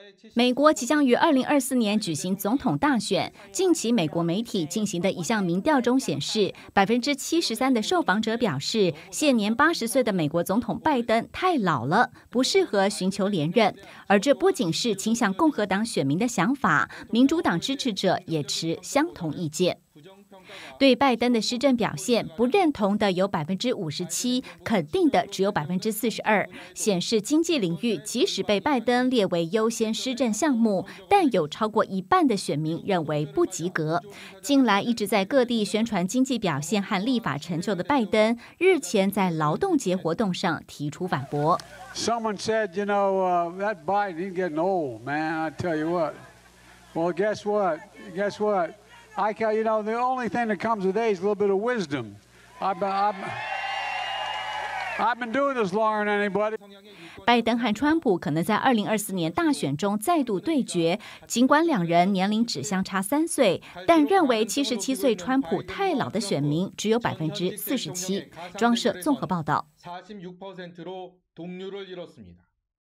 美国即将于2024年举行总统大选。近期美国媒体进行的一项民调中显示，73%的受访者表示，现年80岁的美国总统拜登太老了，不适合寻求连任。而这不仅是倾向共和党选民的想法，民主党支持者也持相同意见。对拜登的施政表现不认同的有57%，肯定的只有42%，显示经济领域即使被拜登列为优先施政项目，但有超过一半的选民认为不及格。近来一直在各地宣传经济表现和立法成就的拜登，日前在劳动节活动上提出反驳。 Someone said, that Biden, he's getting old, man. I tell you what. Well, guess what? The only thing that comes with age is a little bit of wisdom. I've been doing this longer than anybody. 拜登和川普可能在2024年大选中再度对决，尽管两人年龄只相差3岁，但认为77岁川普太老的选民只有47%。庄社综合报道。 46%로 동률을 이뤘습니다.